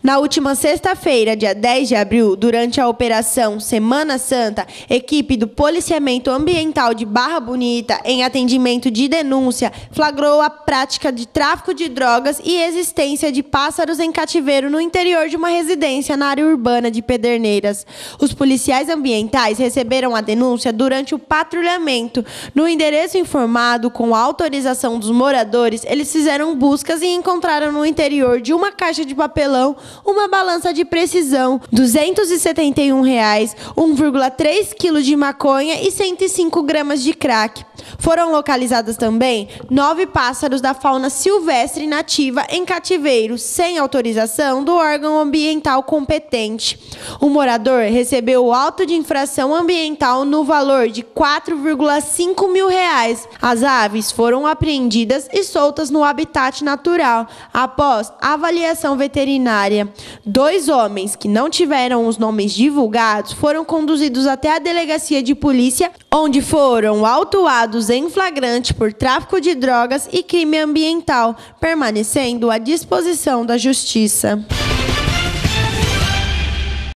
Na última sexta-feira, dia 10 de abril, durante a Operação Semana Santa, equipe do Policiamento Ambiental de Barra Bonita, em atendimento de denúncia, flagrou a prática de tráfico de drogas e existência de pássaros em cativeiro no interior de uma residência na área urbana de Pederneiras. Os policiais ambientais receberam a denúncia durante o patrulhamento. No endereço informado, com a autorização dos moradores, eles fizeram buscas e encontraram no interior de uma caixa de papelão uma balança de precisão, R$ 271, 1,3 kg de maconha e 105 gramas de crack. Foram localizadas também 9 pássaros da fauna silvestre nativa em cativeiro, sem autorização do órgão ambiental competente. O morador recebeu o auto de infração ambiental no valor de R$ 4,5 mil. As aves foram apreendidas e soltas no habitat natural, após avaliação veterinária. 2 homens que não tiveram os nomes divulgados foram conduzidos até a delegacia de polícia, onde foram autuados em flagrante por tráfico de drogas e crime ambiental, permanecendo à disposição da Justiça.